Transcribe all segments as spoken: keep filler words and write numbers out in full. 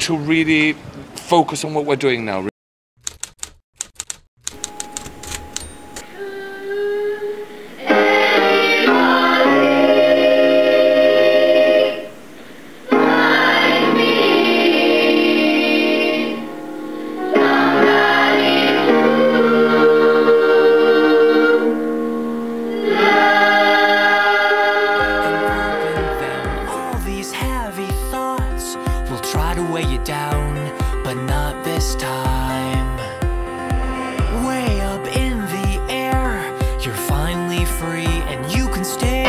to really focus on what we're doing now. Weigh you down, but not this time. Way up in the air, you're finally free, and you can stay.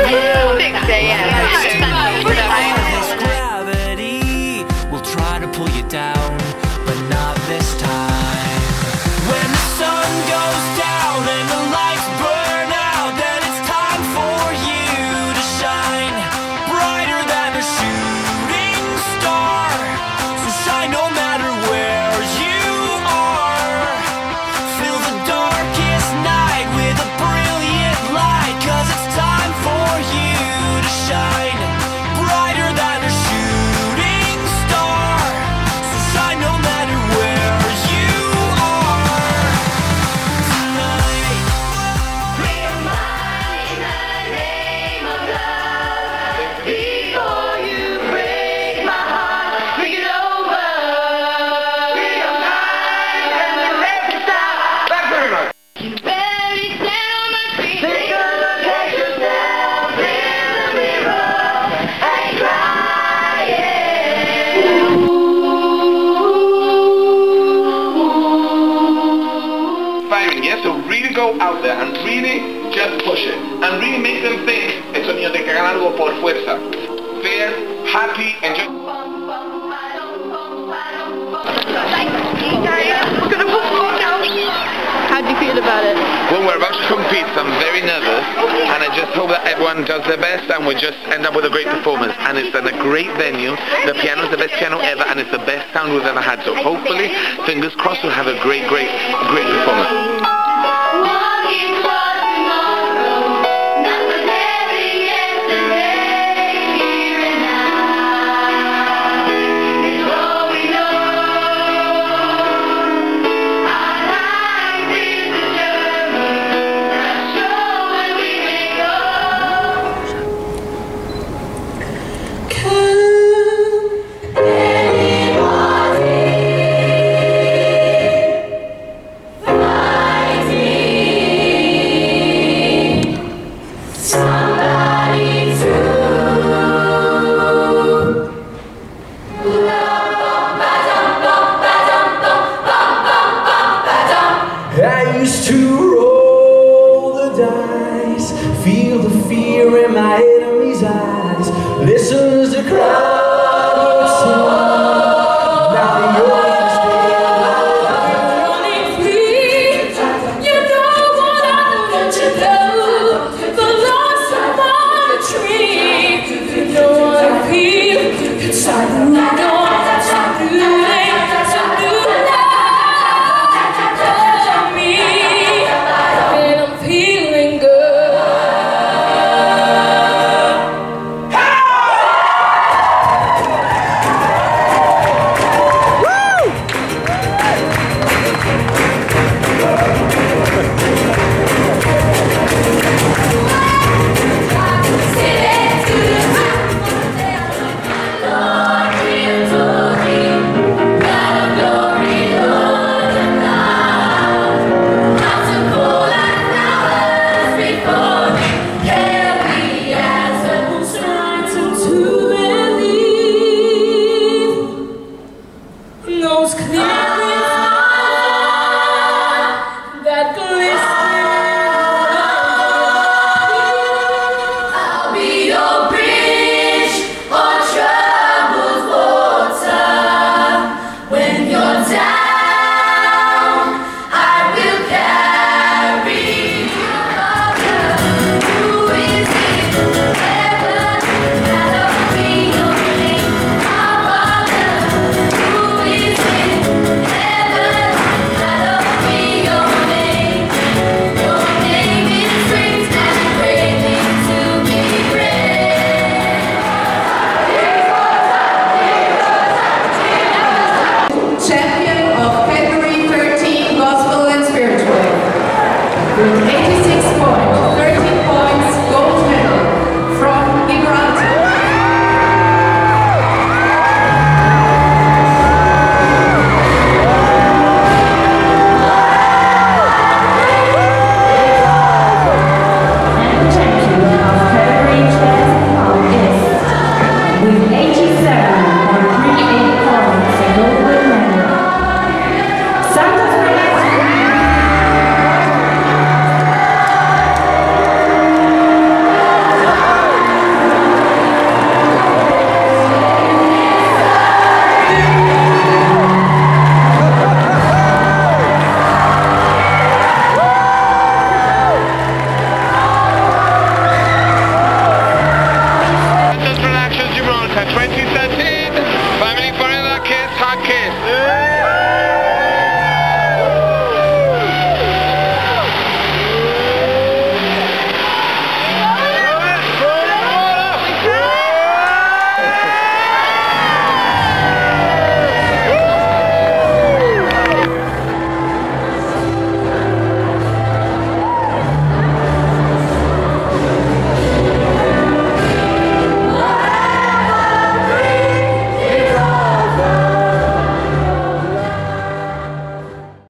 This gravity will try to pull you down, but not this time. When the sun goes down and the lights burn out, then it's time for you to shine brighter than a shooting star. No matter where you are, fill the darkest night with a brilliant light, 'cause it's time for you to shine brighter than a shooting star. So shine no matter where you are tonight. Real mind in the name of love. Before you break my heart, bring it over. Yeah, so really go out there and really just push it and really make them think el sonido de que hagan algo por fuerza. They're happy and just. How do you feel about it? Well, we're about to compete, so I'm very nervous, and I just hope that everyone does their best and we just end up with a great performance. And it's in a great venue. The piano's the best piano ever, and it's the best sound we've ever had. So hopefully, fingers crossed, we'll have a great, great, great performance. I used to roll the dice, feel the fear in my enemy's eyes, listen as the crowd would sing. Now the audience stays running free. You know what I want to know. The blossom on the tree. You know what I feel inside the window.